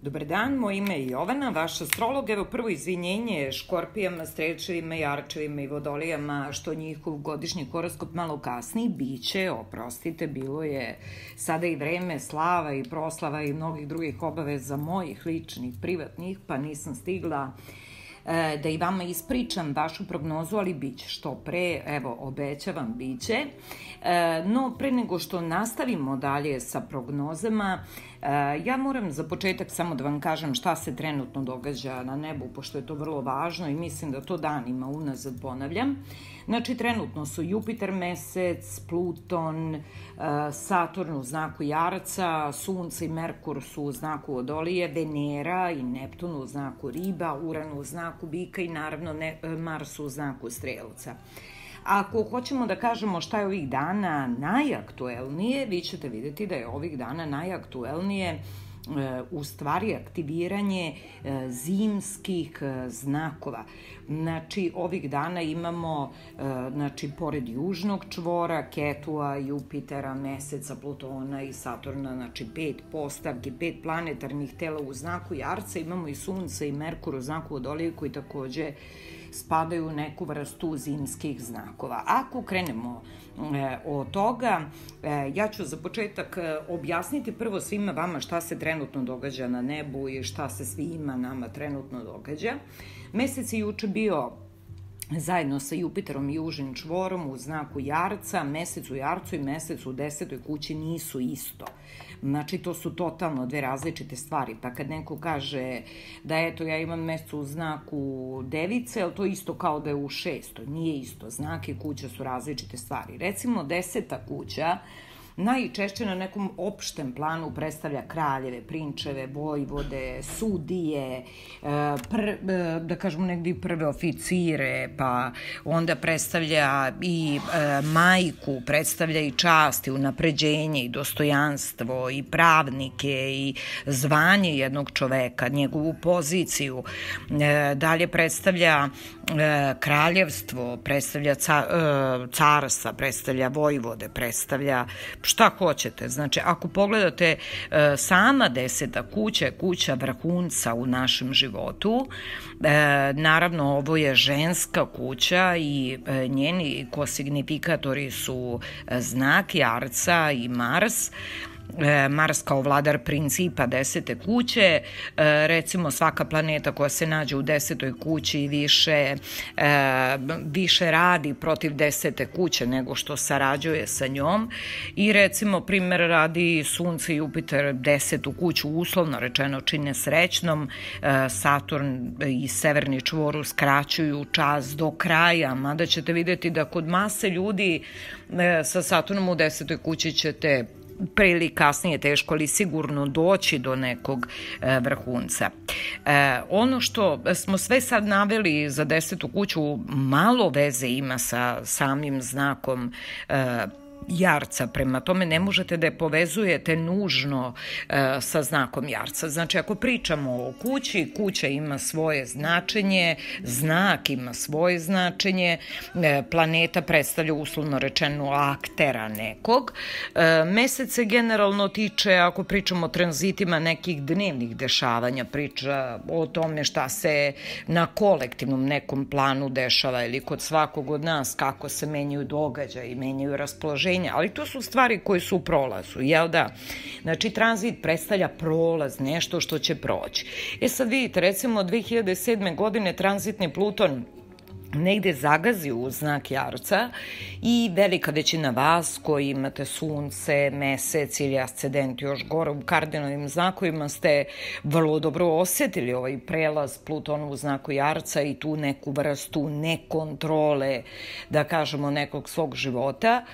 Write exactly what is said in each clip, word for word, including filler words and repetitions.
Dobar dan, moje ime je Jovana, vaš astrolog. Evo prvo izvinjenje Škorpijama, Strelčevima, Jarčevima i Vodolijama što njihov godišnji horoskop malo kasniji. Biće, oprostite, bilo je sada i vreme slava i proslava i mnogih drugih obaveza mojih ličnih, privatnih, pa nisam stigla da i vama ispričam vašu prognozu, ali biće što pre, evo, obećavam, biće. No, pre nego što nastavimo dalje sa prognozama, ja moram za početak samo da vam kažem šta se trenutno događa na nebu, pošto je to vrlo važno i mislim da to danima unazad ponavljam. Znači, trenutno su Jupiter, Mesec, Pluton, Saturn u znaku Jarca, Sunce i Merkur su u znaku Vodolije, Venera i Neptun u znaku Riba, Uran u znaku Bika i naravno Mars u znaku Strelca. Ako hoćemo da kažemo šta je ovih dana najaktuelnije, vi ćete vidjeti da je ovih dana najaktuelnije u stvari aktiviranje zimskih znakova. Znači, ovih dana imamo, znači, pored južnog čvora, Ketua, Jupitera, Meseca, Plutona i Saturna, znači pet postavki, pet planetarnih tela u znaku Jarca, imamo i Sunce i Merkur u znaku Vodolije koji takođe spadaju u neku vrstu zimskih znakova. Ako krenemo e, od toga, e, ja ću za početak objasniti prvo svima vama šta se trenutno događa na nebu i šta se svima nama trenutno događa. Mesec je juče bio zajedno sa Jupiterom i južnim čvorom u znaku Jarca. Mesec u Jarcu i mesec u desetoj kući nisu isto. Znači, to su totalno dve različite stvari. Pa kad neko kaže da eto, ja imam mesec u znaku Device, ali to isto kao da je u šestoj. Nije isto. Znak i kuća su različite stvari. Recimo, deseta kuća najčešće na nekom opštem planu predstavlja kraljeve, prinčeve, vojvode, sudije, pr, da kažemo negdje prve oficire, pa onda predstavlja i majku, predstavlja i čast i unapređenje i dostojanstvo i pravnike i zvanje jednog čoveka, njegovu poziciju. Dalje predstavlja kraljevstvo, predstavlja carstva, predstavlja vojvode, predstavlja šta hoćete. Znači, ako pogledate, sama deseta kuća je kuća vrhunca u našem životu. Naravno, ovo je ženska kuća i njeni kosignifikatori su znak Jarca i Mars. Mars kao vladar principa desete kuće, recimo svaka planeta koja se nađe u desetoj kući više, više radi protiv desete kuće nego što sarađuje sa njom i recimo primjer radi Sunce i Jupiter desetu kuću uslovno rečeno čine srećnom, Saturn i severni čvor uskraćuju čas do kraja, mada ćete vidjeti da kod mase ljudi sa Saturnom u desetoj kući ćete pre ili kasnije teško, ali sigurno doći do nekog e, vrhunca. E, ono što smo sve sad naveli za desetu kuću malo veze ima sa samim znakom e, Jarca, prema tome ne možete da je povezujete nužno e, sa znakom Jarca. Znači, ako pričamo o kući, kuća ima svoje značenje, znak ima svoje značenje, e, planeta predstavlja uslovno rečeno aktera nekog. E, mesec se generalno tiče, ako pričamo o tranzitima nekih dnevnih dešavanja, priča o tome šta se na kolektivnom nekom planu dešava ili kod svakog od nas, kako se menjaju događaji, menjaju raspoloženja, ali to su stvari koje su u prolazu, jel da? Znači, tranzit predstavlja prolaz, nešto što će proći. E sad vidite, recimo dve hiljade sedme. godine tranzitni Pluton negde zagazi u znak Jarca i velika većina vas koji imate Sunce, Mesec ili ascendent još gore u kardinalnim znakovima ste vrlo dobro osetili ovaj prelaz Plutona u znaku Jarca i tu neku vrstu nekontrole, da kažemo, nekog svog života.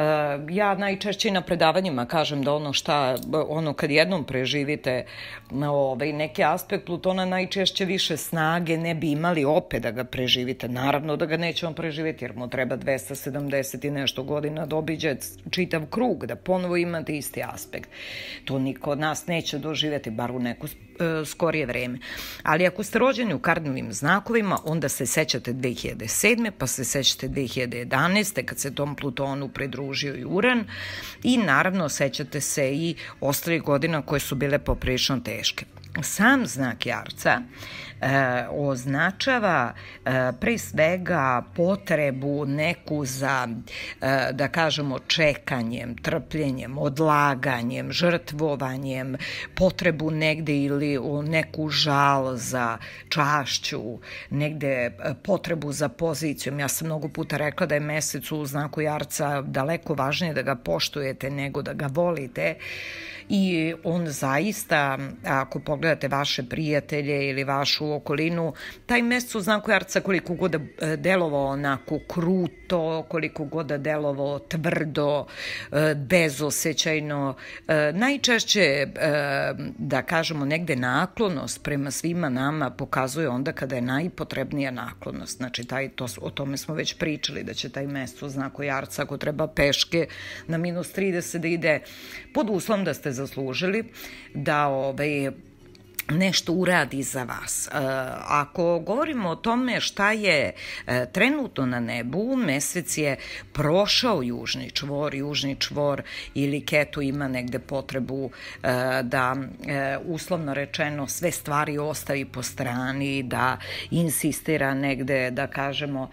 Ja najčešće na predavanjima kažem da ono šta, ono kad jednom preživite ovaj, neki aspekt Plutona, najčešće više snage ne bi imali opet da ga preživite. Naravno da ga nećemo preživjeti jer mu treba dvesta sedamdeset i nešto godina da obiđe čitav krug, da ponovo imate isti aspekt. To niko od nas neće doživjeti, bar u neko e, skorije vreme. Ali ako ste rođeni u kardinalnim znakovima, onda se sećate dve hiljade sedme. pa se sećate dve hiljade jedanaeste. kad se tom Plutonu pridružio i Uran i naravno sećate se i ostalih godina koje su bile poprilično teške. sam znak jarca e, označava e, pre svega potrebu neku za, e, da kažemo, čekanjem, trpljenjem, odlaganjem, žrtvovanjem, potrebu negde ili u neku žal za čašću, negde potrebu za pozicijom. Ja sam mnogo puta rekla da je mesec u znaku jarca daleko važnije da ga poštujete nego da ga volite. I on zaista, ako pogledate vaše prijatelje ili vašu okolinu, taj mesec u znaku jarca koliko god delovao onako kruto, koliko god delovao tvrdo, bezosećajno, najčešće, da kažemo, negde naklonost prema svima nama pokazuje onda kada je najpotrebnija naklonost. Znači, taj, to, o tome smo već pričali, da će taj mesec u znaku jarca, ako treba peške na minus trideset, da ide pod uslovom da ste zaslužili da ovaj, nešto uradi za vas. Ako govorimo o tome šta je trenutno na nebu, mesec je prošao južni čvor, južni čvor ili Ketu ima negde potrebu da, uslovno rečeno, sve stvari ostavi po strani, da insistira negde, da kažemo,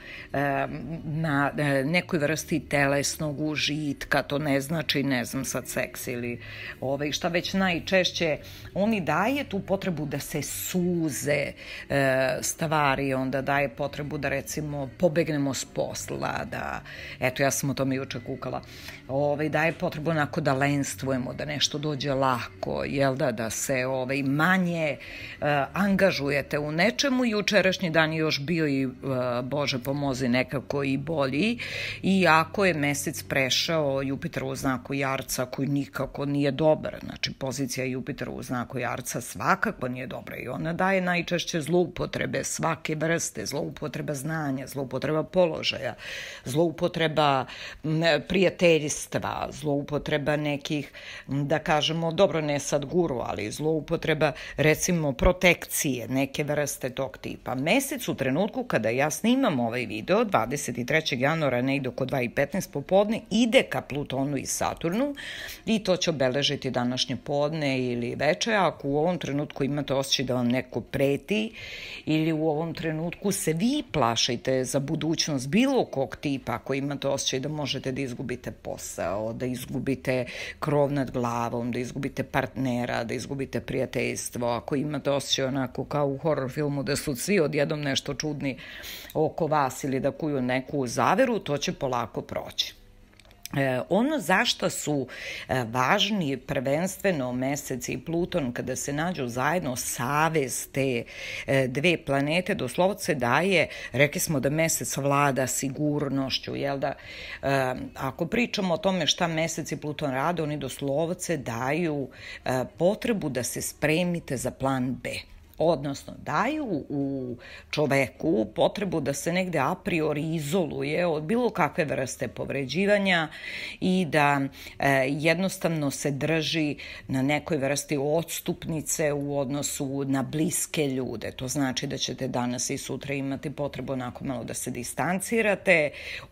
na nekoj vrsti telesnog užitka, to ne znači, ne znam, sad seks ili ovaj, šta već najčešće, oni daje tu potrebu da se suze e, stvari, onda daje potrebu da, recimo, pobegnemo s posla, da, eto, ja sam o tome juče kukala, ovaj, daje potrebu onako da lenstvujemo, da nešto dođe lako, jel da, da se ovaj, manje e, angažujete u nečemu. Jučerašnji dan je još bio i, e, Bože pomozi, nekako i bolji, i ako je mesec prešao Jupiter u znaku jarca, koji nikako nije dobar, znači pozicija Jupitera u znaku jarca svakako nije dobra i ona daje najčešće zloupotrebe svake vrste, zloupotreba znanja, zloupotreba položaja, zloupotreba prijateljstva, zloupotreba nekih, da kažemo, dobro, ne sad guru, ali zloupotreba, recimo, protekcije, neke vrste tog tipa. Mesec u trenutku kada ja snimam ovaj video, dvadeset trećeg januara, negde oko dva i petnaest popodne, ide ka Plutonu i Saturnu i to će obeležiti današnje podne ili veče. Ako u ovom trenutku imate osjećaj da vam neko preti ili u ovom trenutku se vi plašite za budućnost bilo kog tipa, ako imate osjećaj da možete da izgubite posao, da izgubite krov nad glavom, da izgubite partnera, da izgubite prijateljstvo, ako imate osjećaj onako kao u horror filmu da su svi odjednom nešto čudni oko vas ili da kuju neku zaveru, to će polako proći. E, ono zašto su e, važni prvenstveno Mesec i Pluton kada se nađu zajedno, savez te e, dve planete, doslovce daje, rekli smo da Mesec vlada sigurnošću, jel da, e, ako pričamo o tome šta Mesec i Pluton rade, oni doslovce daju e, potrebu da se spremite za plan B. Odnosno, daju u čoveku potrebu da se negde a priori izoluje od bilo kakve vrste povređivanja i da e, jednostavno se drži na nekoj vrsti odstupnice u odnosu na bliske ljude. To znači da ćete danas i sutra imati potrebu onako malo da se distancirate,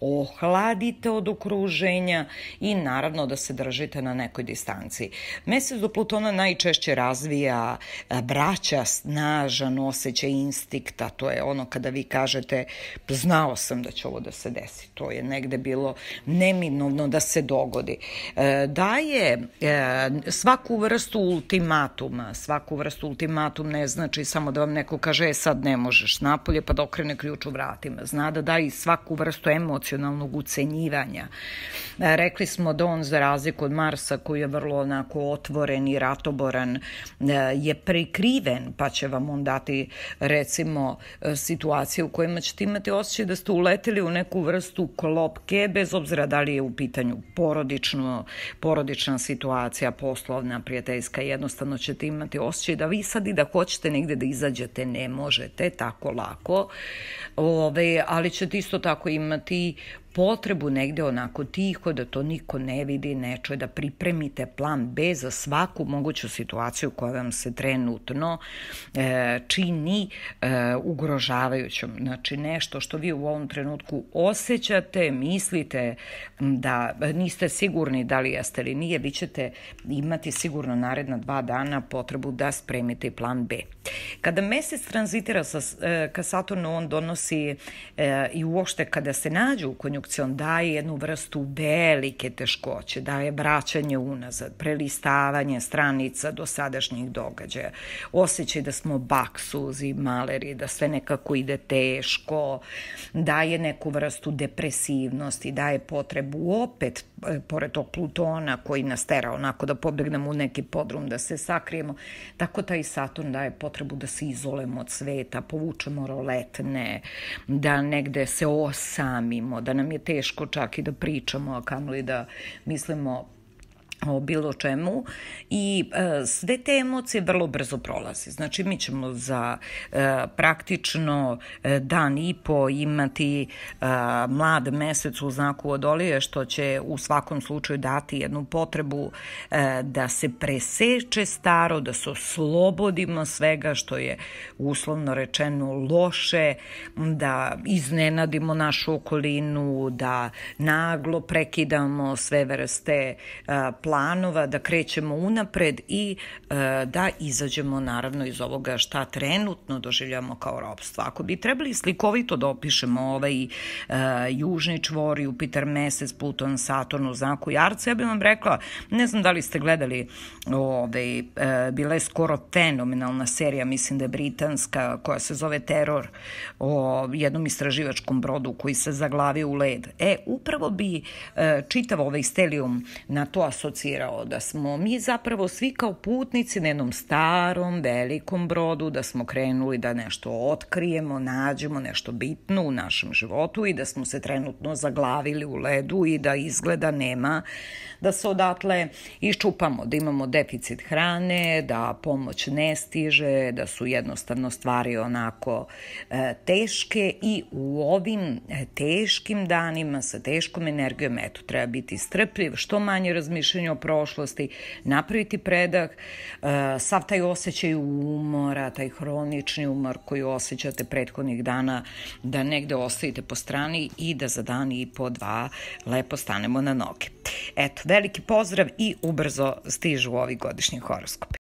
ohladite od okruženja i naravno da se držite na nekoj distanci. Mesec do Plutona najčešće razvija braća, snažan osjećaj instinkta, to je ono kada vi kažete znao sam da će ovo da se desi, to je negde bilo neminovno da se dogodi. E, daje e, svaku vrstu ultimatuma, svaku vrstu ultimatum ne znači samo da vam neko kaže e, sad ne možeš napolje pa da okrene ključ u vratima, zna da daje svaku vrstu emocionalnog ucenjivanja. E, rekli smo da on, za razliku od Marsa koji je vrlo onako otvoren i ratoboran, e, je prikriven, pa će vam on dati, recimo, situacije u kojima ćete imati osjećaj da ste uleteli u neku vrstu klopke, bez obzira da li je u pitanju porodično, porodična situacija, poslovna, prijateljska, jednostavno ćete imati osjećaj da vi sad i da hoćete negde da izađete, ne možete tako lako, ove, ali ćete isto tako imati potrebu negde onako tiho, da to niko ne vidi, ne čuje, da pripremite plan B za svaku moguću situaciju koja vam se trenutno e, čini e, ugrožavajućom. Znači nešto što vi u ovom trenutku osjećate, mislite da niste sigurni da li jeste ili nije, vi ćete imati sigurno naredna dva dana potrebu da spremite plan B. Kada mesec tranzitira sa, e, ka Saturnu, on donosi e, i uopšte kada se nađe u konjunkciji, on daje jednu vrstu velike teškoće, daje vraćanje unazad, prelistavanje stranica do sadašnjih događaja, osjećaj da smo baksuzi, maleri, da sve nekako ide teško, daje neku vrstu depresivnosti, daje potrebu opet, pored tog Plutona koji nas tera onako da pobegnemo u neki podrum, da se sakrijemo, tako taj Saturn daje potrebu da se izolemo od sveta, povučemo roletne, da negde se osamimo, da nam je teško čak i da pričamo, a kamoli da mislimo o bilo čemu i e, sve te emocije vrlo brzo prolaze. Znači mi ćemo za e, praktično e, dan i po imati e, mlad mesec u znaku Vodolije, što će u svakom slučaju dati jednu potrebu e, da se preseče staro, da se oslobodimo svega što je uslovno rečeno loše, da iznenadimo našu okolinu, da naglo prekidamo sve vrste e, planova, da krećemo unapred i e, da izađemo naravno iz ovoga šta trenutno doživljamo kao ropstvo. Ako bi trebali slikovito da opišemo ovaj e, južni čvor, Jupiter, mesec, Pluton, Saturn u znaku Jarca, ja bih vam rekla, ne znam da li ste gledali, ovaj, e, bila je skoro fenomenalna serija, mislim da je britanska, koja se zove Teror, o jednom istraživačkom brodu koji se zaglavio u led. E, upravo bi e, čitav ovaj stelijum na to asocirao, da smo mi zapravo svi kao putnici na jednom starom, velikom brodu, da smo krenuli da nešto otkrijemo, nađemo nešto bitno u našem životu i da smo se trenutno zaglavili u ledu i da izgleda nema da se odatle iščupamo, da imamo deficit hrane, da pomoć ne stiže, da su jednostavno stvari onako e, teške i u ovim teškim danima sa teškom energijom, eto, treba biti strpljiv, što manje razmišljanja o prošlosti, napraviti predah, e, sav taj osjećaj umora, taj hronični umor koji osjećate prethodnih dana, da negde ostavite po strani i da za dan i po dva lepo stanemo na noge. Eto, veliki pozdrav i ubrzo stižu ovi godišnji horoskopi.